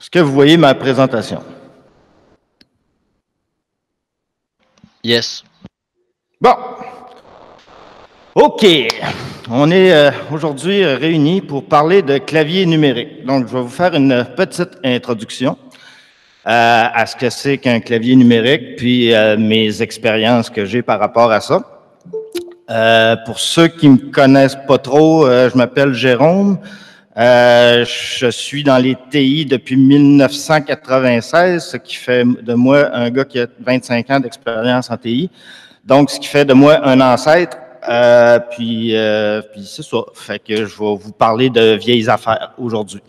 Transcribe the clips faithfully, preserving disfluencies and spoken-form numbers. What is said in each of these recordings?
Est-ce que vous voyez ma présentation? Yes. Bon. OK. On est euh, aujourd'hui euh, réunis pour parler de clavier numérique. Donc, je vais vous faire une petite introduction euh, à ce que c'est qu'un clavier numérique, puis euh, mes expériences que j'ai par rapport à ça. Euh, pour ceux qui me connaissent pas trop, euh, je m'appelle Jérôme. Euh, je suis dans les T I depuis mille neuf cent quatre-vingt-seize, ce qui fait de moi un gars qui a vingt-cinq ans d'expérience en T I. Donc, ce qui fait de moi un ancêtre. Euh, puis, euh, puis c'est ça. Fait que je vais vous parler de vieilles affaires aujourd'hui.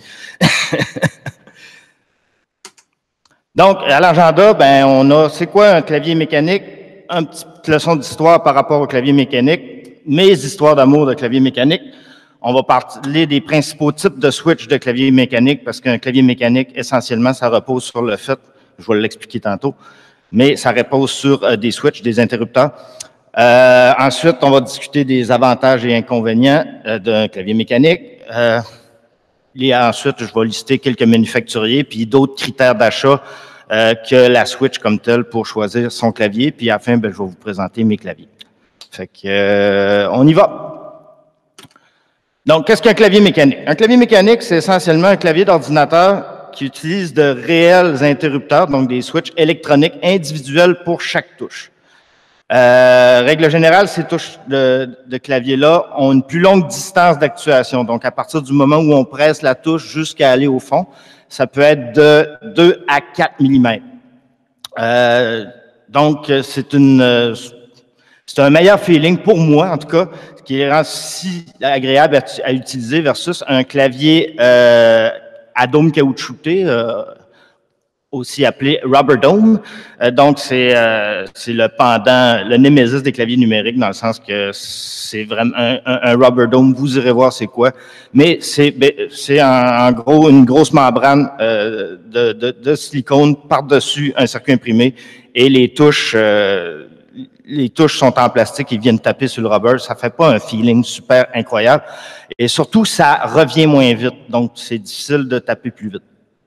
Donc, à l'agenda, ben, on a, c'est quoi un clavier mécanique? Une petite leçon d'histoire par rapport au clavier mécanique. Mes histoires d'amour de clavier mécanique. On va parler des principaux types de switch de clavier mécanique parce qu'un clavier mécanique, essentiellement, ça repose sur le fait, je vais l'expliquer tantôt, mais ça repose sur euh, des switches, des interrupteurs. Euh, ensuite, on va discuter des avantages et inconvénients euh, d'un clavier mécanique. Euh, et ensuite, je vais lister quelques manufacturiers puis d'autres critères d'achat euh, que la switch comme telle pour choisir son clavier. Puis à la fin, ben, je vais vous présenter mes claviers. Fait que, euh, on y va. Donc, qu'est-ce qu'un clavier mécanique? Un clavier mécanique, c'est essentiellement un clavier d'ordinateur qui utilise de réels interrupteurs, donc des switches électroniques individuels pour chaque touche. Euh, règle générale, ces touches de, de clavier-là ont une plus longue distance d'actuation. Donc, à partir du moment où on presse la touche jusqu'à aller au fond, ça peut être de deux à quatre millimètres. Euh, donc, c'est une... C'est un meilleur feeling pour moi, en tout cas, qui est si agréable à, à utiliser versus un clavier euh, à dôme caoutchouté, euh, aussi appelé rubber dome. Euh, donc, c'est euh, le pendant, le némésis des claviers numériques, dans le sens que c'est vraiment un, un, un rubber dome. Vous irez voir c'est quoi. Mais c'est en, en gros une grosse membrane euh, de, de, de silicone par-dessus un circuit imprimé et les touches... Euh, les touches sont en plastique, ils viennent taper sur le rubber, ça fait pas un feeling super incroyable. Et surtout, ça revient moins vite, donc c'est difficile de taper plus vite.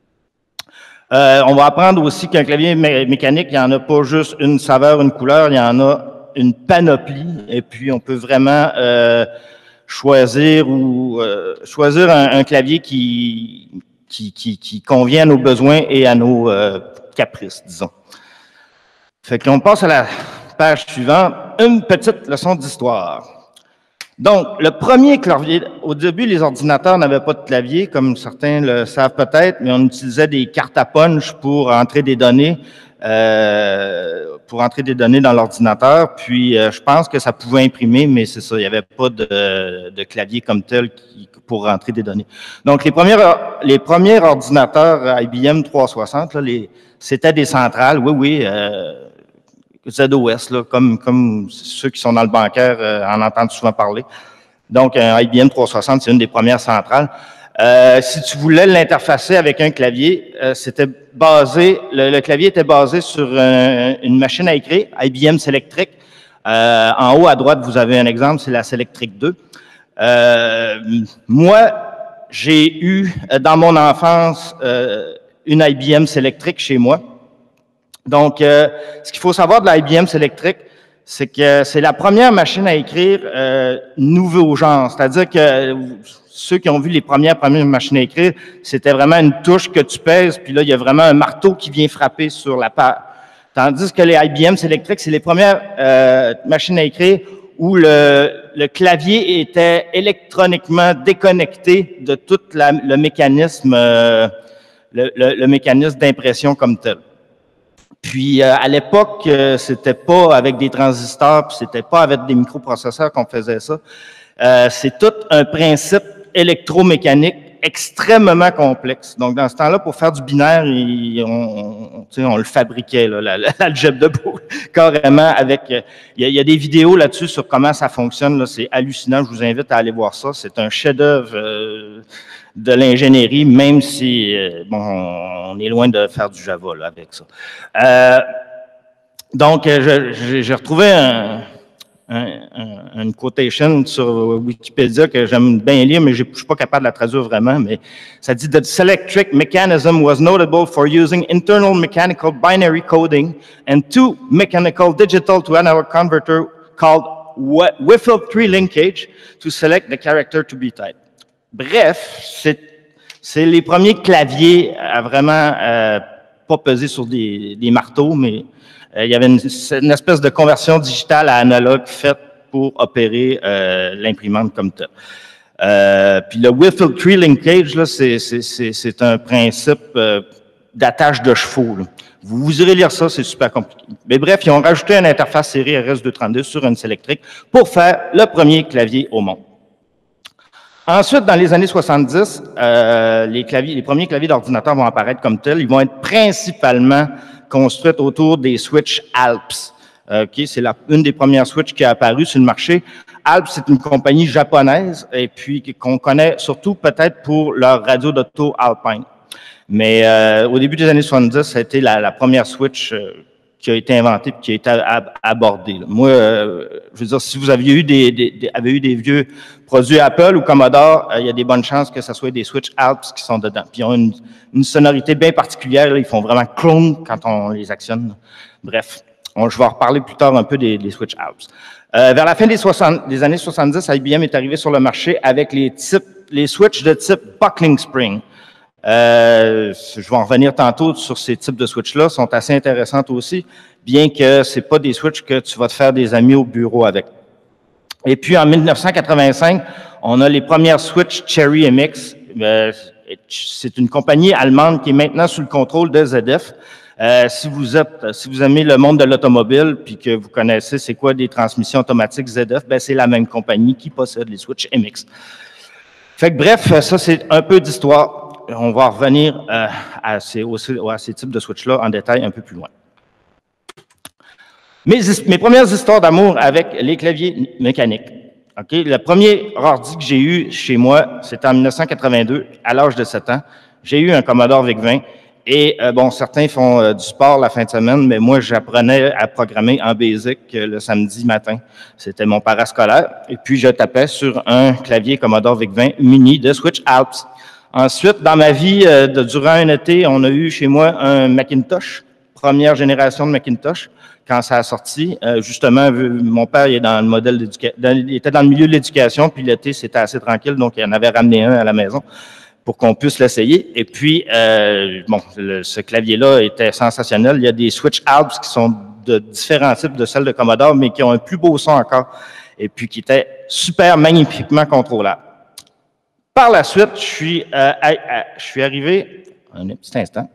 Euh, on va apprendre aussi qu'un clavier mé mécanique, il n'y en a pas juste une saveur, une couleur, il y en a une panoplie, et puis on peut vraiment euh, choisir ou euh, choisir un, un clavier qui, qui, qui, qui convient à nos besoins et à nos euh, caprices, disons. Fait que l'on passe à la page suivante, une petite leçon d'histoire. Donc, le premier clavier, au début, les ordinateurs n'avaient pas de clavier, comme certains le savent peut-être, mais on utilisait des cartes à punch pour entrer des données, euh, pour entrer des données dans l'ordinateur. Puis, euh, je pense que ça pouvait imprimer, mais c'est ça, il n'y avait pas de, de clavier comme tel qui, pour rentrer des données. Donc, les premiers, les premiers ordinateurs I B M trois cent soixante, c'était des centrales, oui, oui, euh, Z O S, là, comme, comme ceux qui sont dans le bancaire euh, en entendent souvent parler. Donc, un I B M trois cent soixante, c'est une des premières centrales. Euh, si tu voulais l'interfacer avec un clavier, euh, c'était basé, le, le clavier était basé sur un, une machine à écrire, I B M Selectric. Euh, en haut à droite, vous avez un exemple, c'est la Selectric deux. Euh, moi, j'ai eu, dans mon enfance, euh, une I B M Selectric chez moi. Donc, euh, ce qu'il faut savoir de la I B M Selectric, c'est que c'est la première machine à écrire euh, nouveau genre. C'est-à-dire que ceux qui ont vu les premières premières machines à écrire, c'était vraiment une touche que tu pèses, puis là, il y a vraiment un marteau qui vient frapper sur la page. Tandis que les I B M Selectric, c'est les premières euh, machines à écrire où le, le clavier était électroniquement déconnecté de tout la, le mécanisme, euh, le, le, le mécanisme d'impression comme tel. Puis euh, à l'époque, euh, c'était pas avec des transistors, puis c'était pas avec des microprocesseurs qu'on faisait ça. Euh, c'est tout un principe électromécanique extrêmement complexe. Donc dans ce temps-là, pour faire du binaire, il, on, on, on le fabriquait, l'algèbre de Boole, carrément. Avec, il y, a, il y a des vidéos là-dessus sur comment ça fonctionne. C'est hallucinant. Je vous invite à aller voir ça. C'est un chef-d'œuvre euh, de l'ingénierie, même si, euh, bon, on est loin de faire du Java là, avec ça. Euh, donc, j'ai retrouvé un, un, un, une quotation sur Wikipédia que j'aime bien lire, mais je ne suis pas capable de la traduire vraiment, mais ça dit « The Selectric mechanism was notable for using internal mechanical binary coding and two mechanical digital to analog converter called Whipple-tree linkage to select the character to be typed. » Bref, c'est les premiers claviers à vraiment euh, pas peser sur des, des marteaux, mais euh, il y avait une, une espèce de conversion digitale à analogue faite pour opérer euh, l'imprimante comme telle. Euh, puis le Whipple-tree linkage, c'est un principe euh, d'attache de chevaux. Là. Vous, vous irez lire ça, c'est super compliqué. Mais bref, ils ont rajouté une interface série R S deux cent trente-deux sur une Selectric pour faire le premier clavier au monde. Ensuite, dans les années soixante-dix, euh, les, claviers, les premiers claviers d'ordinateur vont apparaître comme tels. Ils vont être principalement construits autour des switches Alps. Euh, okay, c'est une des premières switches qui a apparu sur le marché. Alps, c'est une compagnie japonaise et puis qu'on connaît surtout peut-être pour leur radio d'auto Alpine. Mais euh, au début des années soixante-dix, ça a été la, la première switch euh, qui a été inventée et qui a été ab abordée. Là. Moi, euh, je veux dire, si vous aviez eu des, des, des, avez eu des vieux produits Apple ou Commodore, euh, il y a des bonnes chances que ce soit des switch Alps qui sont dedans. Puis ils ont une, une sonorité bien particulière. Là, ils font vraiment clone quand on les actionne. Bref, on, je vais en reparler plus tard un peu des, des switch Alps. Euh, vers la fin des, soixante, des années soixante-dix, I B M est arrivé sur le marché avec les types, les switches de type buckling spring. Euh, je vais en revenir tantôt sur ces types de switches-là, sont assez intéressantes aussi, bien que c'est pas des switches que tu vas te faire des amis au bureau avec. Et puis, en mille neuf cent quatre-vingt-cinq, on a les premières switches Cherry M X. Euh, c'est une compagnie allemande qui est maintenant sous le contrôle de Z F. Euh, si vous êtes, si vous aimez le monde de l'automobile, puis que vous connaissez c'est quoi des transmissions automatiques Z F, ben c'est la même compagnie qui possède les switches M X. Fait que bref, ça c'est un peu d'histoire. On va revenir euh, à, ces, à ces types de switch-là en détail un peu plus loin. Mes, mes premières histoires d'amour avec les claviers mécaniques. Okay? Le premier ordi que j'ai eu chez moi, c'était en mille neuf cent quatre-vingt-deux, à l'âge de sept ans. J'ai eu un Commodore V I C vingt. Et euh, bon, certains font euh, du sport la fin de semaine, mais moi, j'apprenais à programmer en BASIC euh, le samedi matin. C'était mon parascolaire. Et puis, je tapais sur un clavier Commodore V I C vingt muni de switch Alps. Ensuite, dans ma vie, euh, de, durant un été, on a eu chez moi un Macintosh, première génération de Macintosh, quand ça a sorti. Euh, justement, mon père il est dans le modèle d'éducation, il était dans le milieu de l'éducation, puis l'été, c'était assez tranquille, donc il en avait ramené un à la maison pour qu'on puisse l'essayer. Et puis, euh, bon, le, ce clavier-là était sensationnel. Il y a des switch Alps qui sont de différents types de celles de Commodore, mais qui ont un plus beau son encore, et puis qui étaient super magnifiquement contrôlables. Par la suite, je suis, euh, à, à, je suis arrivé, un petit instant,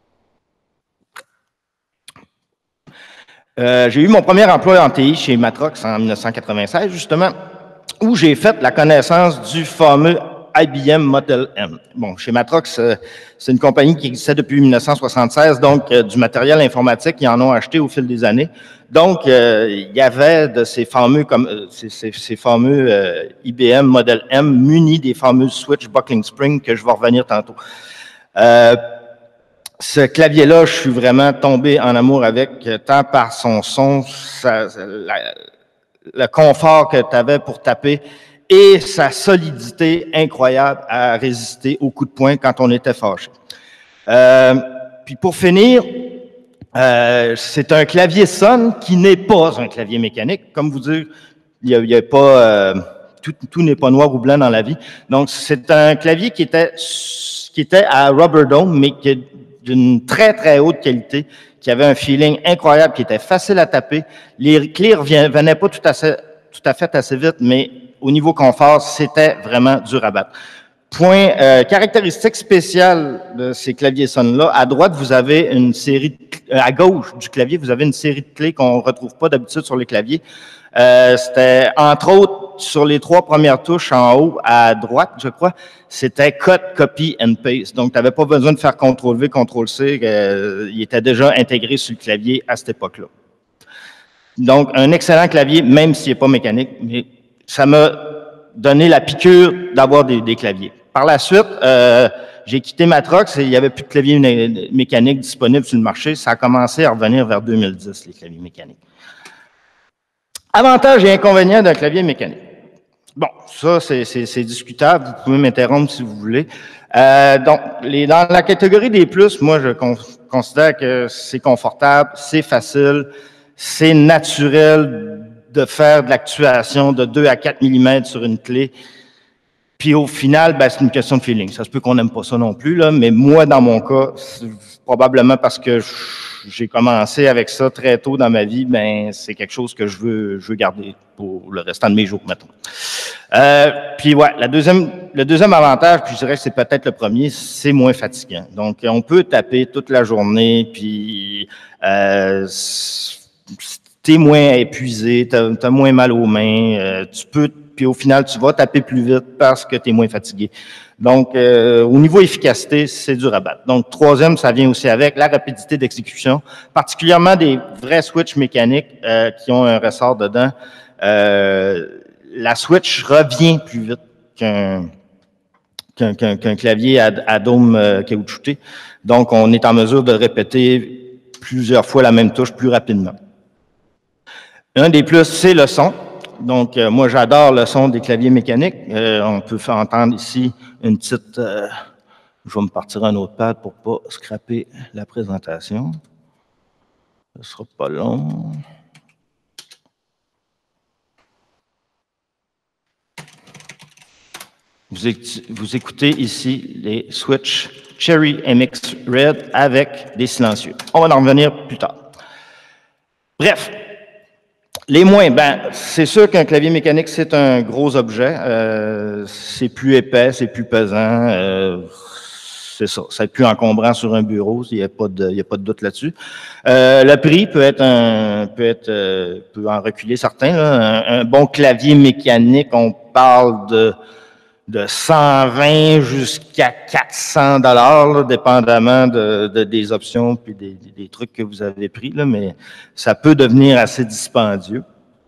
euh, j'ai eu mon premier emploi en T I chez Matrox en mille neuf cent quatre-vingt-seize, justement, où j'ai fait la connaissance du fameux I B M Model M. Bon, chez Matrox, euh, c'est une compagnie qui existait depuis mille neuf cent soixante-seize, donc euh, du matériel informatique, ils en ont acheté au fil des années. Donc, euh, il y avait de ces fameux, comme, euh, ces, ces, ces fameux euh, I B M Model M munis des fameux switch buckling spring que je vais revenir tantôt. Euh, ce clavier-là, je suis vraiment tombé en amour avec, tant par son son, sa, la, le confort que tu avais pour taper, et sa solidité incroyable à résister aux coups de poing quand on était fâché. Euh, puis pour finir, euh, c'est un clavier Sun qui n'est pas un clavier mécanique. Comme vous dire, il y a, il y a pas euh, tout, tout n'est pas noir ou blanc dans la vie. Donc c'est un clavier qui était qui était à rubber dome, mais qui est d'une très très haute qualité, qui avait un feeling incroyable, qui était facile à taper. Les clés venaient pas tout à fait, tout à fait assez vite, mais au niveau confort, c'était vraiment dur à battre. Point, euh, caractéristique spéciale de ces claviers Sun-là, à droite, vous avez une série, de, euh, à gauche du clavier, vous avez une série de clés qu'on ne retrouve pas d'habitude sur les claviers. Euh, c'était, entre autres, sur les trois premières touches en haut, à droite, je crois, c'était Cut, Copy and Paste. Donc, tu n'avais pas besoin de faire contrôle V, contrôle C, euh, il était déjà intégré sur le clavier à cette époque-là. Donc, un excellent clavier, même s'il n'est pas mécanique, mais ça m'a donné la piqûre d'avoir des, des claviers. Par la suite, euh, j'ai quitté Matrox et il n'y avait plus de claviers mécaniques disponibles sur le marché. Ça a commencé à revenir vers deux mille dix, les claviers mécaniques. Avantages et inconvénients d'un clavier mécanique. Bon, ça, c'est discutable. Vous pouvez m'interrompre si vous voulez. Euh, donc, les, dans la catégorie des plus, moi, je con, considère que c'est confortable, c'est facile, c'est naturel de faire de l'actuation de deux à quatre millimètres sur une clé. Puis au final, ben, c'est une question de feeling. Ça se peut qu'on n'aime pas ça non plus, là, mais moi, dans mon cas, probablement parce que j'ai commencé avec ça très tôt dans ma vie, ben c'est quelque chose que je veux, je veux garder pour le restant de mes jours, mettons. Euh, puis ouais, la deuxième, le deuxième avantage, puis je dirais que c'est peut-être le premier, c'est moins fatigant. Donc, on peut taper toute la journée, puis euh, t'es moins épuisé, t'as as moins mal aux mains, euh, tu peux, puis au final, tu vas taper plus vite parce que t'es moins fatigué. Donc, euh, au niveau efficacité, c'est dur à battre. Donc, troisième, ça vient aussi avec la rapidité d'exécution, particulièrement des vrais switches mécaniques euh, qui ont un ressort dedans. Euh, la switch revient plus vite qu'un qu'un qu'un qu'un clavier à, à dôme euh, caoutchouté. Donc, on est en mesure de répéter plusieurs fois la même touche plus rapidement. Un des plus, c'est le son. Donc, euh, moi, j'adore le son des claviers mécaniques. Euh, on peut faire entendre ici une petite... Euh, je vais me partir un autre pad pour pas scraper la présentation. Ce sera pas long. Vous, vous écoutez ici les Switch Cherry M X Red avec des silencieux. On va en revenir plus tard. Bref. Les moins, ben, c'est sûr qu'un clavier mécanique, c'est un gros objet. Euh, c'est plus épais, c'est plus pesant. Euh, c'est ça. C'est plus encombrant sur un bureau. Il n'y a pas de, il y a pas de doute là-dessus. Euh, le prix peut être un, peut être, euh, peut en reculer certains. Là. Un, un bon clavier mécanique, on parle de, de cent vingt jusqu'à quatre cents dollars, dépendamment de, de, des options puis des, des trucs que vous avez pris, là, mais ça peut devenir assez dispendieux.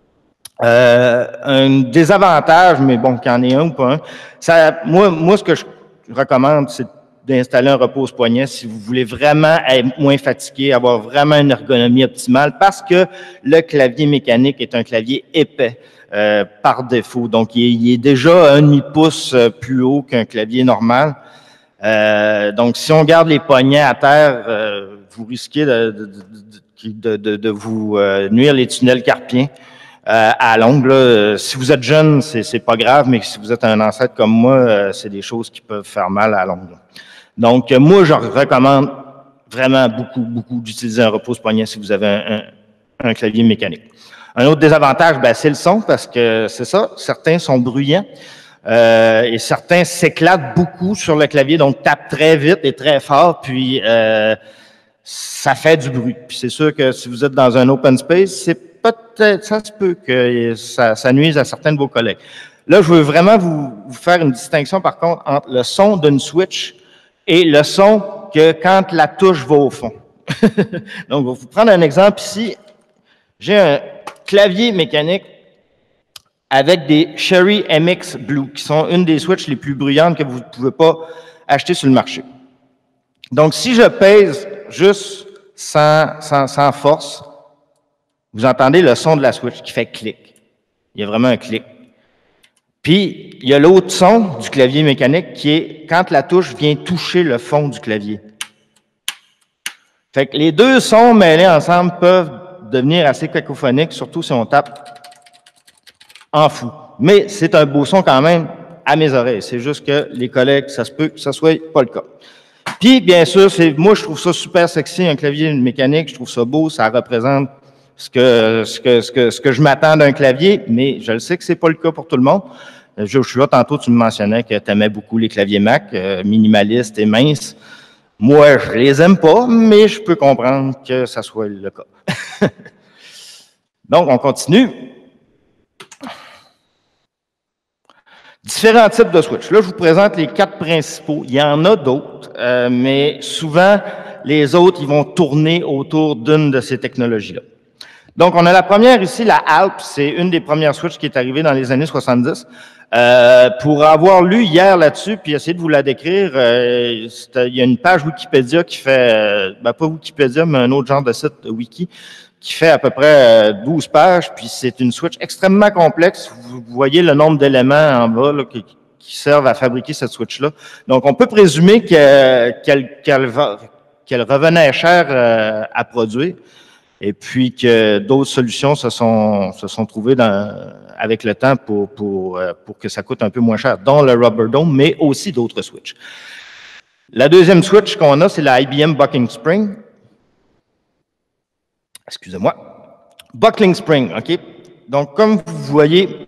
Euh, un désavantage, mais bon, qu'il y en ait un ou pas un, ça, moi, moi, ce que je recommande, c'est d'installer un repose-poignet si vous voulez vraiment être moins fatigué, avoir vraiment une ergonomie optimale, parce que le clavier mécanique est un clavier épais. Euh, par défaut. Donc, il est, il est déjà un demi-pouce plus haut qu'un clavier normal. Euh, donc, si on garde les poignets à terre, euh, vous risquez de, de, de, de, de vous euh, nuire les tunnels carpiens euh, à longue. Là. Si vous êtes jeune, c'est pas grave, mais si vous êtes un ancêtre comme moi, euh, c'est des choses qui peuvent faire mal à longue. Donc, moi, je recommande vraiment beaucoup, beaucoup d'utiliser un repose-poignet si vous avez un, un, un clavier mécanique. Un autre désavantage, ben, c'est le son, parce que c'est ça, certains sont bruyants euh, et certains s'éclatent beaucoup sur le clavier, donc tapent très vite et très fort, puis euh, ça fait du bruit. Puis c'est sûr que si vous êtes dans un open space, c'est peut-être, ça se peut que ça, ça nuise à certains de vos collègues. Là, je veux vraiment vous, vous faire une distinction, par contre, entre le son d'une switch et le son que quand la touche va au fond. Donc, je vais vous prendre un exemple ici. J'ai un clavier mécanique avec des Cherry M X Blue, qui sont une des switches les plus bruyantes que vous ne pouvez pas acheter sur le marché. Donc, si je pèse juste sans, sans, sans force, vous entendez le son de la switch qui fait clic. Il y a vraiment un clic. Puis, il y a l'autre son du clavier mécanique qui est quand la touche vient toucher le fond du clavier. Fait que les deux sons mêlés ensemble peuvent devenir assez cacophonique, surtout si on tape en fou. Mais c'est un beau son quand même à mes oreilles. C'est juste que les collègues, ça se peut que ça soit pas le cas. Puis, bien sûr, c'est moi, je trouve ça super sexy, un clavier mécanique. Je trouve ça beau. Ça représente ce que, ce que, ce que, ce que je m'attends d'un clavier, mais je le sais que c'est pas le cas pour tout le monde. Joshua, tantôt, tu me mentionnais que tu aimais beaucoup les claviers Mac, euh, minimalistes et minces. Moi, je les aime pas, mais je peux comprendre que ça soit le cas. Donc, on continue. Différents types de switch. Là, je vous présente les quatre principaux. Il y en a d'autres, euh, mais souvent, les autres, ils vont tourner autour d'une de ces technologies-là. Donc, on a la première ici, la Alp. C'est une des premières switches qui est arrivée dans les années soixante-dix. Euh, pour avoir lu hier là-dessus, puis essayer de vous la décrire, euh, il y a une page Wikipédia qui fait, euh, ben pas Wikipédia, mais un autre genre de site wiki, qui fait à peu près euh, douze pages, puis c'est une switch extrêmement complexe. Vous voyez le nombre d'éléments en bas là, qui, qui servent à fabriquer cette switch-là. Donc, on peut présumer qu'elle qu'elle, qu'elle, qu'elle revenait cher euh, à produire, et puis que d'autres solutions se sont, se sont trouvées dans, avec le temps pour, pour, pour que ça coûte un peu moins cher, dont le Rubber Dome, mais aussi d'autres switches. La deuxième switch qu'on a, c'est la I B M Buckling Spring. Excusez-moi. Buckling Spring, OK? Donc, comme vous voyez,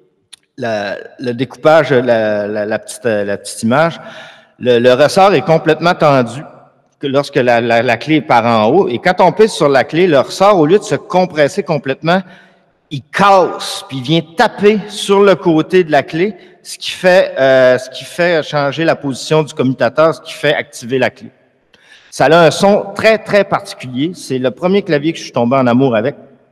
la, le découpage, la, la, la, petite, la petite image, le, le ressort est complètement tendu lorsque la, la, la clé part en haut. Et quand on pèse sur la clé, le ressort, au lieu de se compresser complètement, il casse, puis il vient taper sur le côté de la clé, ce qui fait, euh, ce qui fait changer la position du commutateur, ce qui fait activer la clé. Ça a un son très, très particulier. C'est le premier clavier que je suis tombé en amour avec.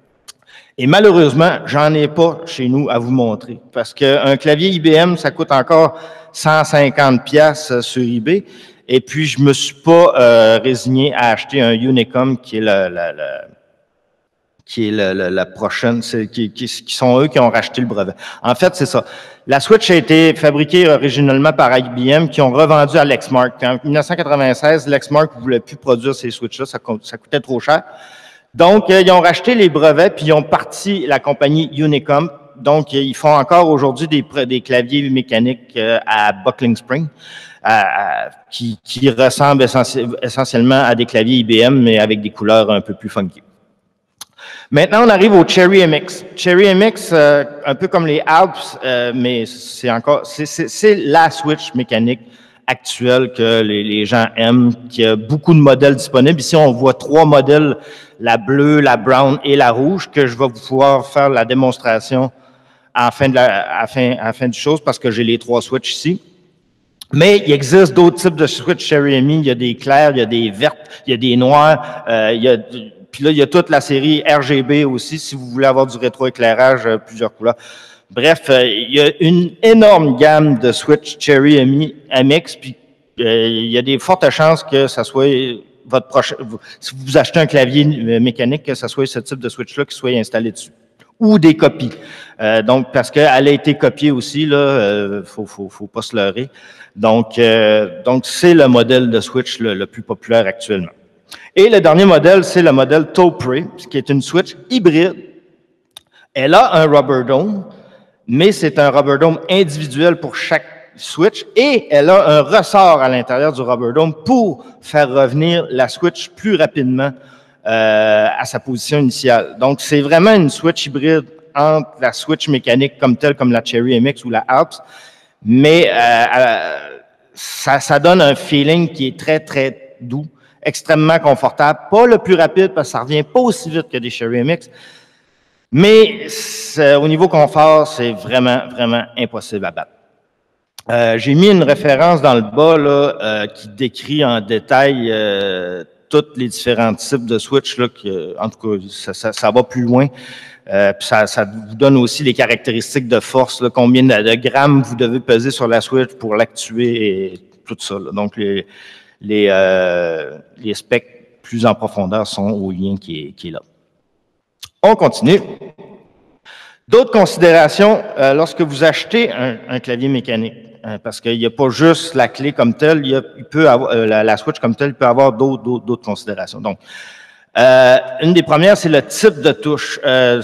Et malheureusement, j'en ai pas chez nous à vous montrer. Parce qu'un clavier I B M, ça coûte encore cent cinquante piastres sur eBay. Et puis, je me suis pas euh, résigné à acheter un Unicom qui est la, la, la qui est la, la, la prochaine, qui, qui, qui sont eux qui ont racheté le brevet. En fait, c'est ça. La Switch a été fabriquée originalement par I B M, qui ont revendu à Lexmark. En mille neuf cent quatre-vingt-seize, Lexmark ne voulait plus produire ces Switch-là, ça, ça coûtait trop cher. Donc, euh, ils ont racheté les brevets, puis ils ont parti la compagnie Unicom. Donc, ils font encore aujourd'hui des, des claviers mécaniques euh, à Buckling Spring, à, à, qui, qui ressemblent essentiellement à des claviers I B M, mais avec des couleurs un peu plus funky. Maintenant, on arrive au Cherry M X. Cherry M X, euh, un peu comme les Alps, euh, mais c'est encore, c'est la Switch mécanique actuelle que les, les gens aiment, qui a beaucoup de modèles disponibles. Ici, on voit trois modèles, la bleue, la brown et la rouge, que je vais pouvoir faire la démonstration à la fin de la, à la fin, à la fin du chose, parce que j'ai les trois Switch ici. Mais il existe d'autres types de Switch Cherry M I. Il y a des clairs, il y a des vertes, il y a des noirs, euh, il y a... Puis là, il y a toute la série R G B aussi, si vous voulez avoir du rétroéclairage, euh, plusieurs couleurs. Bref, euh, il y a une énorme gamme de Switch Cherry M I, M X, puis euh, il y a des fortes chances que ça soit votre prochain... Si vous achetez un clavier mécanique, que ça soit ce type de Switch-là qui soit installé dessus. Ou des copies. Euh, donc, parce qu'elle a été copiée aussi, là, euh, faut, faut, faut pas se leurrer. Donc, euh, donc c'est le modèle de Switch le, le plus populaire actuellement. Et le dernier modèle, c'est le modèle Tauprey, qui est une Switch hybride. Elle a un Rubber Dome, mais c'est un Rubber Dome individuel pour chaque Switch, et elle a un ressort à l'intérieur du Rubber Dome pour faire revenir la Switch plus rapidement euh, à sa position initiale. Donc, c'est vraiment une Switch hybride entre la Switch mécanique comme telle, comme la Cherry M X ou la Alps, mais euh, euh, ça, ça donne un feeling qui est très, très doux, extrêmement confortable, pas le plus rapide parce que ça revient pas aussi vite que des Cherry M X, mais au niveau confort, c'est vraiment, vraiment impossible à battre. Euh, j'ai mis une référence dans le bas là, euh, qui décrit en détail euh, tous les différents types de Switch, là, que, en tout cas, ça, ça, ça va plus loin. Euh, puis ça, ça vous donne aussi les caractéristiques de force, là, combien de, de grammes vous devez peser sur la Switch pour l'actuer et tout ça. Là. Donc, les Les, euh, les specs plus en profondeur sont au lien qui est, qui est là. On continue. D'autres considérations euh, lorsque vous achetez un, un clavier mécanique, hein, parce qu'il n'y a pas juste la clé comme telle, il, y a, il peut avoir, euh, la, la Switch comme telle, il peut avoir d'autres d'autres considérations. Donc, euh, une des premières, c'est le type de touche. Euh,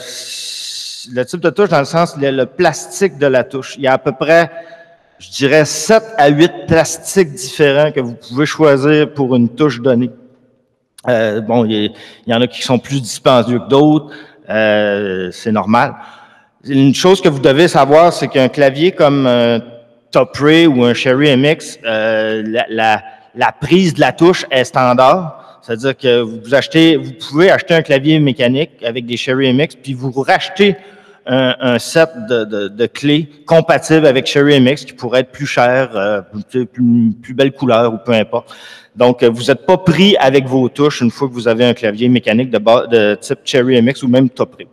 le type de touche dans le sens, le, le plastique de la touche. Il y a à peu près... je dirais sept à huit plastiques différents que vous pouvez choisir pour une touche donnée. Euh, bon, il y, il y en a qui sont plus dispendieux que d'autres, euh, c'est normal. Une chose que vous devez savoir, c'est qu'un clavier comme un Tauprey ou un Cherry M X, euh, la, la, la prise de la touche est standard. C'est-à-dire que vous achetez, vous pouvez acheter un clavier mécanique avec des Cherry M X, puis vous rachetez Un, un set de, de, de clés compatibles avec Cherry M X qui pourrait être plus cher, euh, plus, plus, plus belle couleur ou peu importe. Donc, vous n'êtes pas pris avec vos touches une fois que vous avez un clavier mécanique de, bas, de type Cherry M X ou même Tauprey.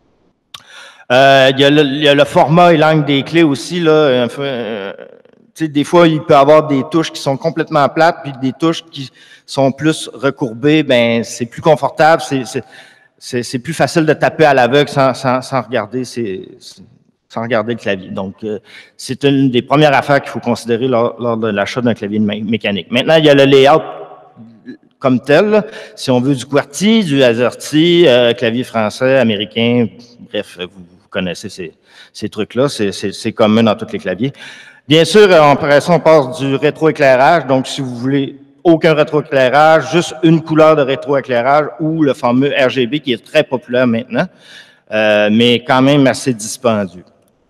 Euh, il, y a le, il y a le format et l'angle des clés aussi. Là, euh, des fois, il peut y avoir des touches qui sont complètement plates, puis des touches qui sont plus recourbées. Ben, c'est plus confortable. C'est c'est plus facile de taper à l'aveugle sans, sans, sans regarder ses, sans regarder le clavier. Donc, euh, c'est une des premières affaires qu'il faut considérer lors, lors de l'achat d'un clavier mé mécanique. Maintenant, il y a le layout comme tel. Là. Si on veut du QWERTY, du AZERTY, euh, clavier français, américain, bref, vous, vous connaissez ces, ces trucs-là, c'est commun dans tous les claviers. Bien sûr, après ça, on passe du rétroéclairage. Donc, si vous voulez aucun rétroéclairage, juste une couleur de rétroéclairage ou le fameux R G B qui est très populaire maintenant, euh, mais quand même assez dispendieux.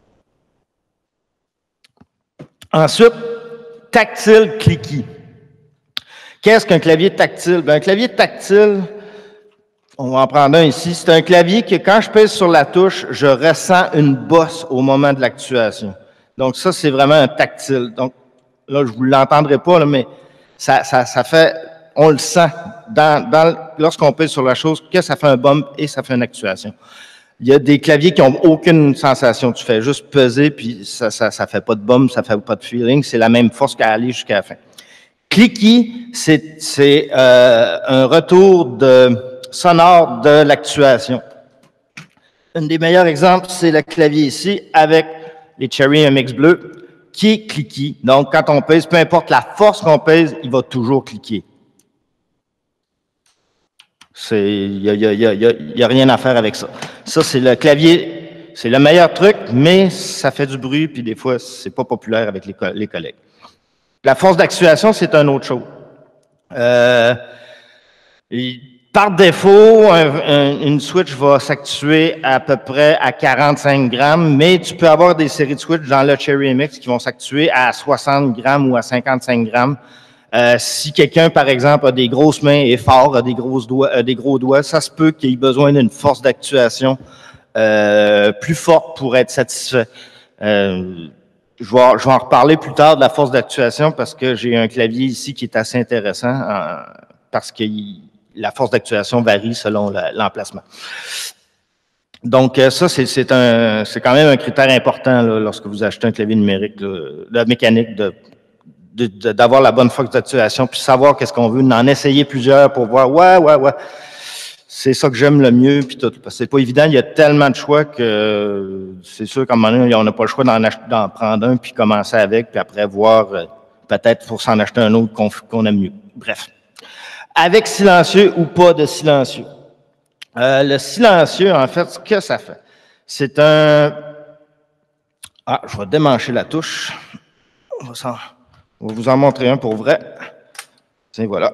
Ensuite, tactile clicky. Qu'est-ce qu'un clavier tactile? Bien, un clavier tactile, on va en prendre un ici, c'est un clavier que quand je pèse sur la touche, je ressens une bosse au moment de l'actuation. Donc ça, c'est vraiment un tactile. Donc là, je ne vous l'entendrai pas, là, mais ça, ça, ça fait, on le sent dans, dans, lorsqu'on pèse sur la chose, que ça fait un bump et ça fait une actuation. Il y a des claviers qui n'ont aucune sensation. Tu fais juste peser, puis ça ne ça, ça fait pas de bump, ça ne fait pas de feeling. C'est la même force qu'à aller jusqu'à la fin. Clicky, c'est euh, un retour de, sonore de l'actuation. Un des meilleurs exemples, c'est le clavier ici, avec les Cherry M X bleus, qui est clicky. Donc, quand on pèse, peu importe la force qu'on pèse, il va toujours cliquer. Il n'y a, y a, y a, y a, y a rien à faire avec ça. Ça, c'est le clavier, c'est le meilleur truc, mais ça fait du bruit, puis des fois, c'est pas populaire avec les, les collègues. La force d'actuation, c'est une autre chose. Euh, et par défaut, un, un, une switch va s'actuer à peu près à quarante-cinq grammes, mais tu peux avoir des séries de switch dans le Cherry M X qui vont s'actuer à soixante grammes ou à cinquante-cinq grammes. Euh, si quelqu'un, par exemple, a des grosses mains et fort, a des, grosses doigts, a des gros doigts, ça se peut qu'il ait besoin d'une force d'actuation euh, plus forte pour être satisfait. Euh, je, vais, je vais en reparler plus tard de la force d'actuation parce que j'ai un clavier ici qui est assez intéressant euh, parce que il, la force d'actuation varie selon l'emplacement. Donc, ça, c'est quand même un critère important là, lorsque vous achetez un clavier numérique, là, de mécanique, de d'avoir la bonne force d'actuation, puis savoir qu'est-ce qu'on veut, en essayer plusieurs pour voir, ouais, ouais, ouais, c'est ça que j'aime le mieux, puis tout. Parce que c'est pas évident, il y a tellement de choix que c'est sûr qu'à un moment donné, on n'a pas le choix d'en prendre un, puis commencer avec, puis après voir, euh, peut-être pour s'en acheter un autre qu'on qu'on aime mieux. Bref. Avec silencieux ou pas de silencieux. Euh, le silencieux, en fait, ce que ça fait, c'est un... Ah, je vais démancher la touche. On va s'en... On va vous en montrer un pour vrai. Tiens, voilà.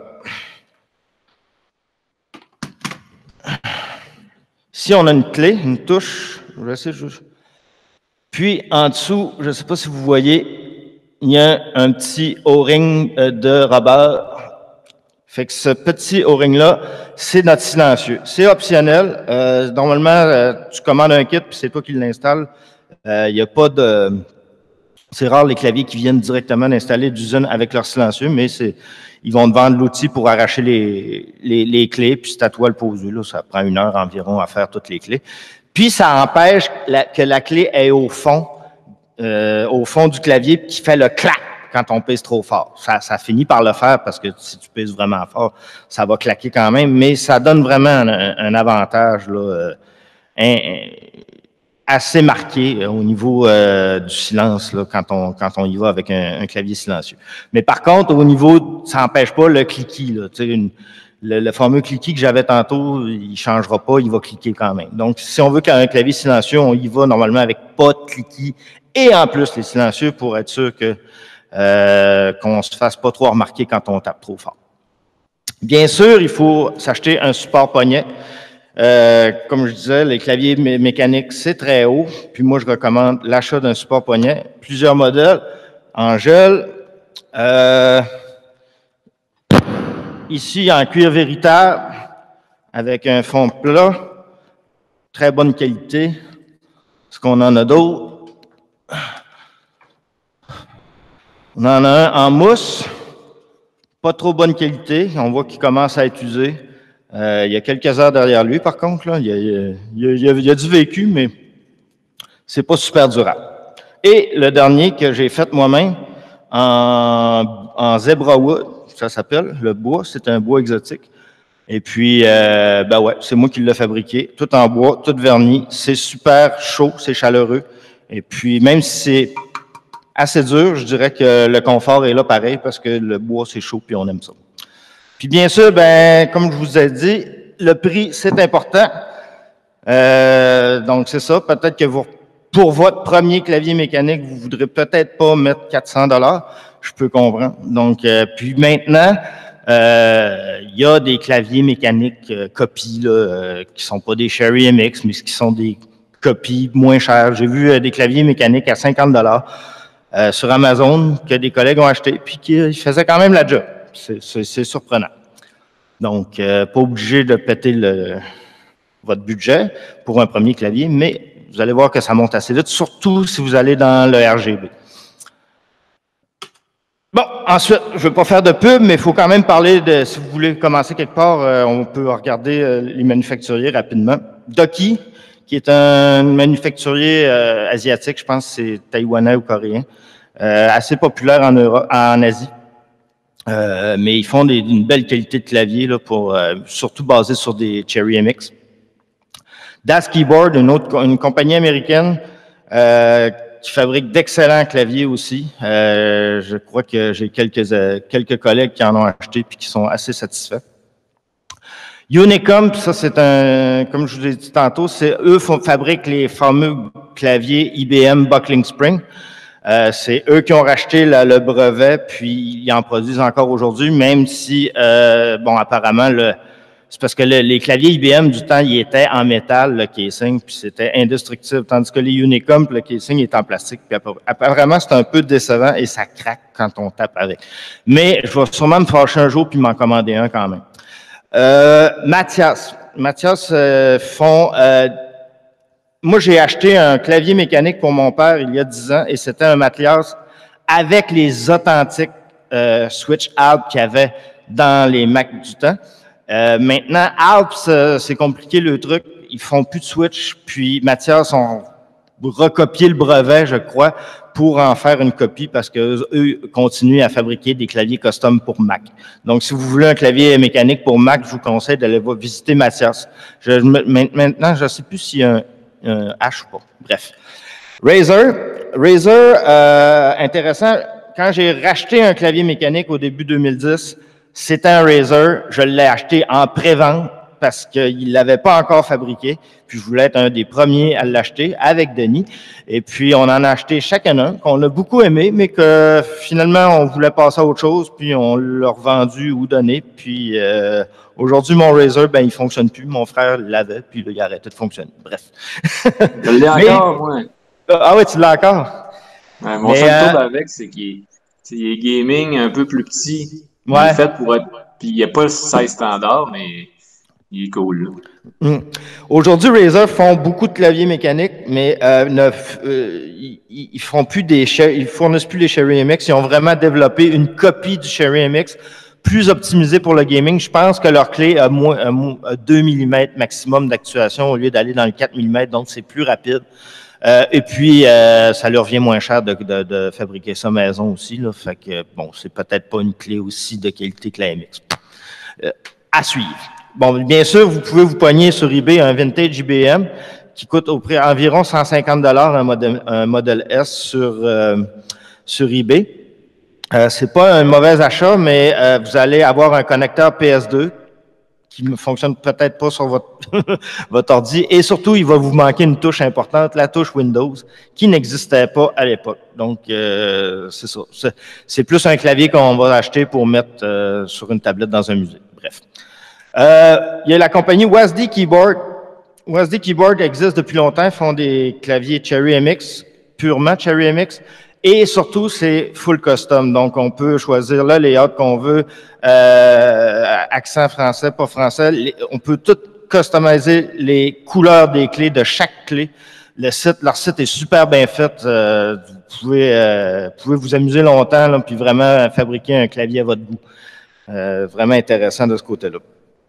Ici, on a une clé, une touche. Je vais essayer juste. Puis, en dessous, je ne sais pas si vous voyez, il y a un petit O-ring de rubber. Fait que ce petit O-ring-là, c'est notre silencieux. C'est optionnel. Euh, normalement, euh, tu commandes un kit, puis c'est toi qui l'installes. Il n'y a pas de... C'est rare les claviers qui viennent directement d'installer d'usine avec leur silencieux, mais ils vont te vendre l'outil pour arracher les, les, les clés, puis c'est à toi le poser. Là, ça prend une heure environ à faire toutes les clés. Puis ça empêche la, que la clé est au fond, euh, au fond du clavier, qui fait le clac quand on pèse trop fort. Ça, ça finit par le faire parce que si tu pèses vraiment fort, ça va claquer quand même, mais ça donne vraiment un, un avantage là, euh, un, assez marqué au niveau euh, du silence là, quand on quand on y va avec un, un clavier silencieux. Mais par contre, au niveau, ça n'empêche pas le cliquis. Là, une, le, le fameux cliquis que j'avais tantôt, il ne changera pas, il va cliquer quand même. Donc, si on veut qu'un clavier silencieux, on y va normalement avec pas de cliquis et en plus les silencieux pour être sûr que euh, qu'on ne se fasse pas trop remarquer quand on tape trop fort. Bien sûr, il faut s'acheter un support poignet. Euh, comme je disais, les claviers mé mécaniques, c'est très haut. Puis moi, je recommande l'achat d'un support poignet. Plusieurs modèles en gel. Euh, ici, en cuir véritable, avec un fond plat. Très bonne qualité. Est-ce qu'on en a d'autres? On en a un en mousse. Pas trop bonne qualité. On voit qu'il commence à être usé. Euh, il y a quelques heures derrière lui, par contre. Là. Il, y a, il, y a, il y a du vécu, mais c'est pas super durable. Et le dernier que j'ai fait moi-même en, en zebra wood, ça s'appelle, le bois, c'est un bois exotique. Et puis, euh, ben ouais, c'est moi qui l'ai fabriqué, tout en bois, tout verni. C'est super chaud, c'est chaleureux. Et puis, même si c'est assez dur, je dirais que le confort est là pareil parce que le bois, c'est chaud puis on aime ça. Puis bien sûr, ben comme je vous ai dit, le prix, c'est important. Euh, donc, c'est ça. Peut-être que vous, pour votre premier clavier mécanique, vous voudrez peut-être pas mettre quatre cents dollars. Je peux comprendre. Donc, euh, puis maintenant, euh, il y a des claviers mécaniques euh, copies là, euh, qui sont pas des Cherry M X, mais qui sont des copies moins chères. J'ai vu euh, des claviers mécaniques à cinquante dollars euh, sur Amazon que des collègues ont acheté, puis qui euh, faisaient quand même la job. C'est surprenant. Donc, euh, pas obligé de péter le, votre budget pour un premier clavier, mais vous allez voir que ça monte assez vite, surtout si vous allez dans le R G B. Bon, ensuite, je ne veux pas faire de pub, mais il faut quand même parler de, si vous voulez commencer quelque part, euh, on peut regarder euh, les manufacturiers rapidement. Doki, qui est un manufacturier euh, asiatique, je pense que c'est taïwanais ou coréen, euh, assez populaire en, Europe, en Asie. Euh, mais ils font des, une belle qualité de clavier, là, pour, euh, surtout basé sur des Cherry M X. Das Keyboard, une autre une compagnie américaine euh, qui fabrique d'excellents claviers aussi. Euh, je crois que j'ai quelques euh, quelques collègues qui en ont acheté puis qui sont assez satisfaits. Unicom, ça c'est un, comme je vous ai dit tantôt, c'est eux font, fabriquent les fameux claviers I B M Buckling Spring. Euh, c'est eux qui ont racheté la, le brevet, puis ils en produisent encore aujourd'hui, même si, euh, bon, apparemment, le, c'est parce que le, les claviers I B M du temps, ils étaient en métal, le casing, puis c'était indestructible, tandis que les Unicom, le casing est en plastique. Puis apparemment, c'est un peu décevant et ça craque quand on tape avec. Mais je vais sûrement me fâcher un jour puis m'en commander un quand même. Euh, Mathias. Mathias euh, font... Euh, Moi, j'ai acheté un clavier mécanique pour mon père il y a dix ans et c'était un Mathias avec les authentiques euh, switch Alps qu'il y avait dans les Mac du temps. Euh, maintenant, Alps, euh, c'est compliqué le truc. Ils font plus de switch. Puis Mathias ont recopié le brevet, je crois, pour en faire une copie parce que eux continuent à fabriquer des claviers custom pour Mac. Donc, si vous voulez un clavier mécanique pour Mac, je vous conseille d'aller visiter Mathias. Je, maintenant, je ne sais plus s'il y a un Euh, H ou pas. Bref. Razer. Razer, euh, intéressant. Quand j'ai racheté un clavier mécanique au début deux mille dix, c'était un Razer. Je l'ai acheté en pré-vente parce qu'il ne l'avait pas encore fabriqué. Puis je voulais être un des premiers à l'acheter avec Denis. Et puis on en a acheté chacun un, qu'on a beaucoup aimé, mais que finalement on voulait passer à autre chose, puis on l'a revendu ou donné. Puis euh, aujourd'hui, mon Razer, ben il fonctionne plus. Mon frère l'avait, puis là, il a arrêté de fonctionner. Bref. Je l'ai encore, moi. Ah ouais, tu l'as encore? Ouais, mon seul euh... tour avec, c'est qu'il est, est, est gaming un peu plus petit. Ouais. Il est fait pour être. Puis il n'y a pas le size standard, mais il est cool. Mmh. Aujourd'hui, Razer font beaucoup de claviers mécaniques, mais euh, ne, euh, ils, ils font plus des, ils fournissent plus les Cherry M X. Ils ont vraiment développé une copie du Cherry M X plus optimisée pour le gaming. Je pense que leur clé a, moins, a deux millimètres maximum d'actuation au lieu d'aller dans le quatre millimètres, donc c'est plus rapide. Euh, et puis, euh, ça leur vient moins cher de, de, de fabriquer ça maison aussi. Là, fait que, bon, c'est peut-être pas une clé aussi de qualité que la M X. Euh, à suivre. Bon, bien sûr, vous pouvez vous pogner sur eBay un vintage I B M qui coûte au prix environ cent cinquante dollars un modèle, un modèle S sur, euh, sur eBay. Euh, c'est pas un mauvais achat, mais euh, vous allez avoir un connecteur P S deux qui ne fonctionne peut-être pas sur votre, votre ordi. Et surtout, il va vous manquer une touche importante, la touche Windows, qui n'existait pas à l'époque. Donc, euh, c'est ça. C'est plus un clavier qu'on va acheter pour mettre euh, sur une tablette dans un musée. Bref. Euh, il y a la compagnie W A S D Keyboard. W A S D Keyboard existe depuis longtemps. Ils font des claviers Cherry M X, purement Cherry M X. Et surtout, c'est full custom. Donc, on peut choisir le layout qu'on veut, euh, accent français, pas français. Les, on peut tout customiser les couleurs des clés de chaque clé. Le site, leur site est super bien fait. Euh, vous pouvez, euh, vous pouvez vous amuser longtemps, là, puis vraiment fabriquer un clavier à votre goût. Euh, vraiment intéressant de ce côté-là.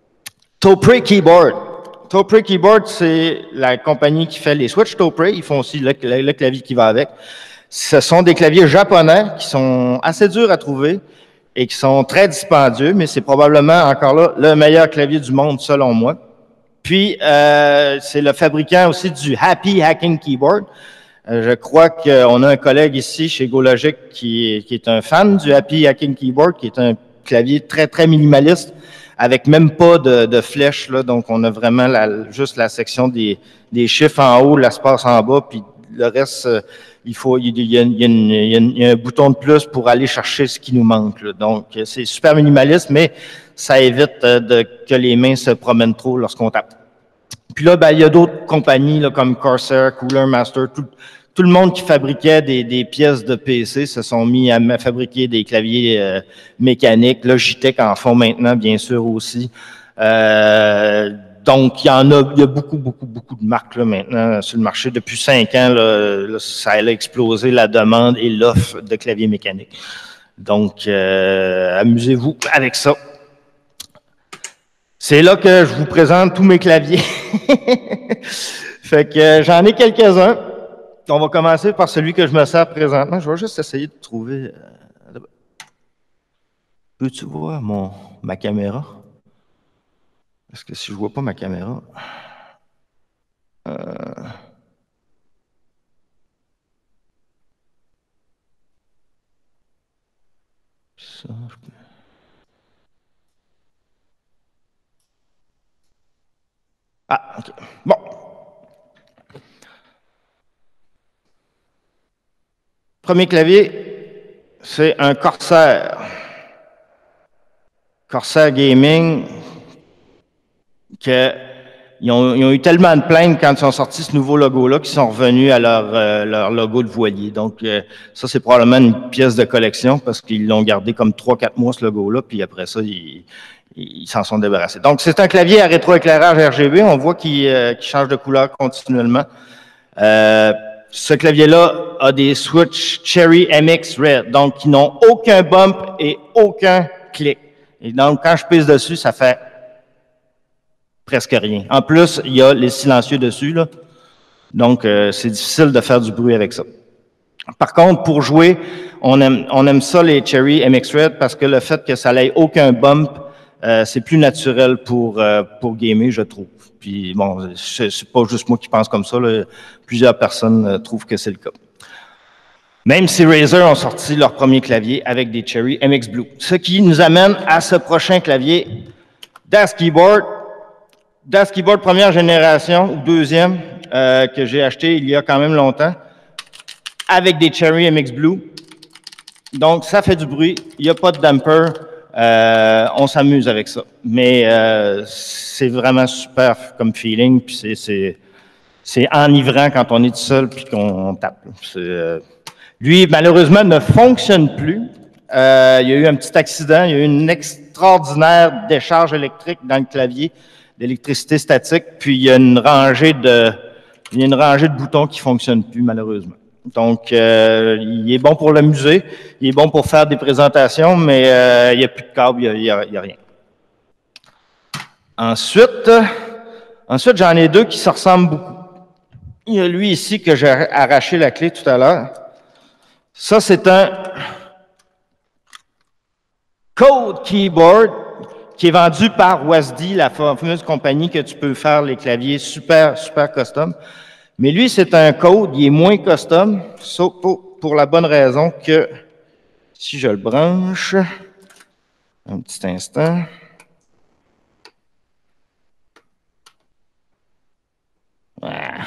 Topre Keyboard. Topre Keyboard, c'est la compagnie qui fait les switch Topre. Ils font aussi le, le, le clavier qui va avec. Ce sont des claviers japonais qui sont assez durs à trouver et qui sont très dispendieux, mais c'est probablement encore là le meilleur clavier du monde selon moi. Puis, euh, c'est le fabricant aussi du Happy Hacking Keyboard. Euh, je crois qu'on a un collègue ici chez GoLogic qui, qui est un fan du Happy Hacking Keyboard, qui est un clavier très, très minimaliste, avec même pas de, de flèches, là. Donc, on a vraiment la, juste la section des, des chiffres en haut, l'espace en bas, puis le reste, euh, il faut, il y, a, il, y a une, il, y a une, il y a un bouton de plus pour aller chercher ce qui nous manque, là. Donc, c'est super minimaliste, mais ça évite euh, de, que les mains se promènent trop lorsqu'on tape. Puis là, ben, il y a d'autres compagnies là, comme Corsair, Cooler Master, tout, tout le monde qui fabriquait des, des pièces de P C se sont mis à fabriquer des claviers euh, mécaniques. Logitech en font maintenant, bien sûr, aussi. Euh, donc, il y en a, il y a beaucoup, beaucoup, beaucoup de marques là, maintenant sur le marché. Depuis cinq ans, là, là, ça a explosé la demande et l'offre de claviers mécaniques. Donc, euh, amusez-vous avec ça. C'est là que je vous présente tous mes claviers. Fait que j'en ai quelques-uns. On va commencer par celui que je me sers présentement. Je vais juste essayer de trouver... Euh... Peux-tu voir mon, ma caméra? Parce que si je ne vois pas ma caméra... Euh... Ça, je peux... Ah, OK. Bon. Premier clavier, c'est un Corsair. Corsair Gaming, que, ils, ont, ils ont eu tellement de plaintes quand ils ont sorti ce nouveau logo-là qu'ils sont revenus à leur, euh, leur logo de voilier. Donc, euh, ça, c'est probablement une pièce de collection parce qu'ils l'ont gardé comme trois quatre mois, ce logo-là, puis après ça, ils ils s'en sont débarrassés. Donc, c'est un clavier à rétroéclairage R G B. On voit qu'il euh, qu'il change de couleur continuellement. Euh, ce clavier-là a des switches Cherry M X Red, donc qui n'ont aucun bump et aucun clic. Et donc, quand je pèse dessus, ça fait presque rien. En plus, il y a les silencieux dessus, là. Donc, euh, c'est difficile de faire du bruit avec ça. Par contre, pour jouer, on aime, on aime ça, les Cherry M X Red, parce que le fait que ça n'ait aucun bump, euh, c'est plus naturel pour, euh, pour gamer, je trouve. Puis, bon, c'est pas juste moi qui pense comme ça, là. Plusieurs personnes euh, trouvent que c'est le cas. Même si Razer ont sorti leur premier clavier avec des Cherry M X Blue. Ce qui nous amène à ce prochain clavier, Das Keyboard. Das Keyboard première génération, ou deuxième, euh, que j'ai acheté il y a quand même longtemps, avec des Cherry M X Blue. Donc, ça fait du bruit, il n'y a pas de damper, euh, on s'amuse avec ça. Mais euh, c'est vraiment super comme feeling, puis c'est enivrant quand on est tout seul puis qu'on tape. Euh, lui, malheureusement, ne fonctionne plus. Euh, il y a eu un petit accident, il y a eu une extraordinaire décharge électrique dans le clavier, d'électricité statique, puis il y a une rangée de, il y a une rangée de boutons qui ne fonctionnent plus, malheureusement. Donc, euh, il est bon pour le musée, il est bon pour faire des présentations, mais euh, il n'y a plus de câble, il n'y a, a, a rien. Ensuite, ensuite j'en ai deux qui se ressemblent beaucoup. Il y a lui ici que j'ai arraché la clé tout à l'heure. Ça, c'est un Code Keyboard qui est vendu par WASD, la fameuse compagnie que tu peux faire les claviers super, super custom. Mais lui, c'est un code, il est moins custom, sauf pour, pour la bonne raison que si je le branche, un petit instant. Ah,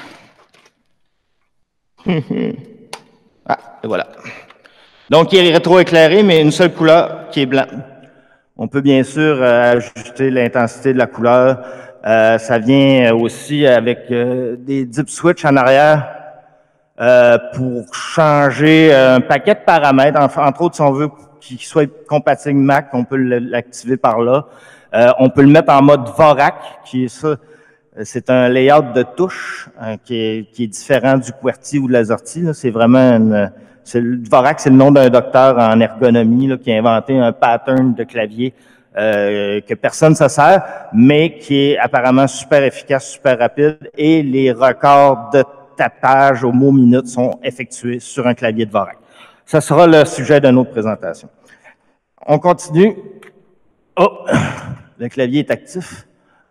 et voilà. Donc, il est rétroéclairé, mais une seule couleur qui est blanc. On peut bien sûr euh, ajuster l'intensité de la couleur. Euh, ça vient aussi avec euh, des dip switch en arrière euh, pour changer un paquet de paramètres. Entre, entre autres, si on veut qu'il soit compatible Mac, on peut l'activer par là. Euh, on peut le mettre en mode Vorak, qui est ça. C'est un layout de touche hein, qui, est, qui est différent du QWERTY ou de l'AZERTY. C'est vraiment une... Le Vorak, c'est le nom d'un docteur en ergonomie là, qui a inventé un pattern de clavier euh, que personne ne se sert, mais qui est apparemment super efficace, super rapide, et les records de tapage au mot minute sont effectués sur un clavier de Vorak. Ça sera le sujet de notre présentation. On continue. Oh, le clavier est actif.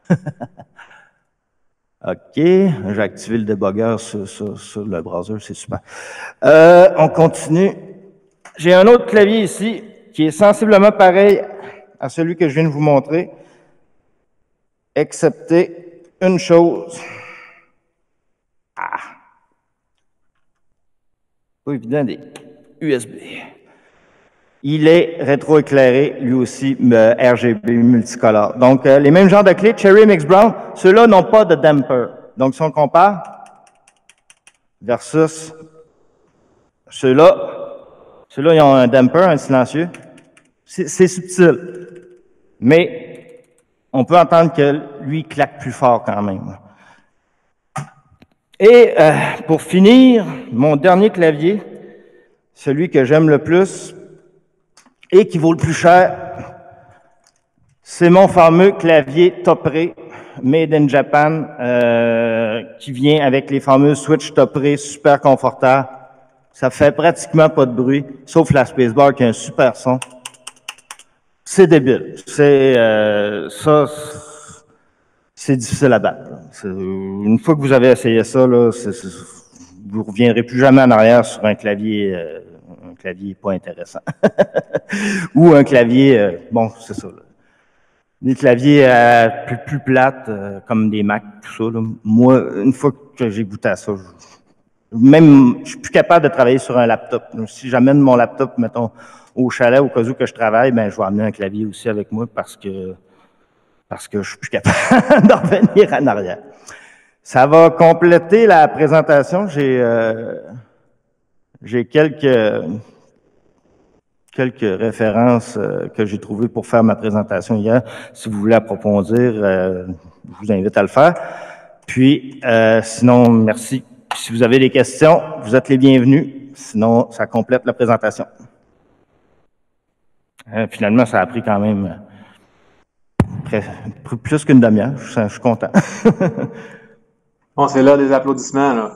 OK, j'ai activé le débugger sur, sur, sur le browser, c'est super. Euh, on continue. J'ai un autre clavier ici qui est sensiblement pareil à celui que je viens de vous montrer, excepté une chose. Ah! Pas évident, des U S B. Il est rétroéclairé, lui aussi, euh, R G B multicolore. Donc, euh, les mêmes genres de clés, Cherry Mix Brown, ceux-là n'ont pas de damper. Donc, si on compare versus ceux-là, ceux-là, ils ont un damper, un silencieux. C'est subtil. Mais on peut entendre que lui claque plus fort quand même. Et euh, pour finir, mon dernier clavier, celui que j'aime le plus et qui vaut le plus cher, c'est mon fameux clavier Topré, Made in Japan, euh, qui vient avec les fameux switch Topré super confortables. Ça fait pratiquement pas de bruit, sauf la spacebar qui a un super son. C'est débile. C'est euh, ça, c'est difficile à battre. Une fois que vous avez essayé ça, là, c est, c est, vous reviendrez plus jamais en arrière sur un clavier, euh, un clavier pas intéressant, ou un clavier, euh, bon, c'est ça. Là. Des claviers euh, plus, plus plates, euh, comme des Mac, tout ça. Là. Moi, une fois que j'ai goûté à ça, je, même, je suis plus capable de travailler sur un laptop. Si j'amène mon laptop, mettons, au chalet, au cas où que je travaille, ben, je vais amener un clavier aussi avec moi parce que, parce que je suis plus capable d'en revenir en arrière. Ça va compléter la présentation. J'ai, euh, j'ai quelques, quelques références euh, que j'ai trouvées pour faire ma présentation hier. Si vous voulez approfondir, euh, je vous invite à le faire. Puis, euh, sinon, merci. Puis, si vous avez des questions, vous êtes les bienvenus. Sinon, ça complète la présentation. Euh, finalement, ça a pris quand même euh, plus qu'une demi-heure. Je, je suis content. Bon, c'est là des applaudissements, là.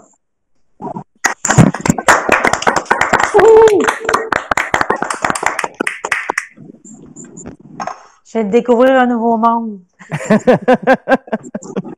Je viens de découvrir un nouveau monde.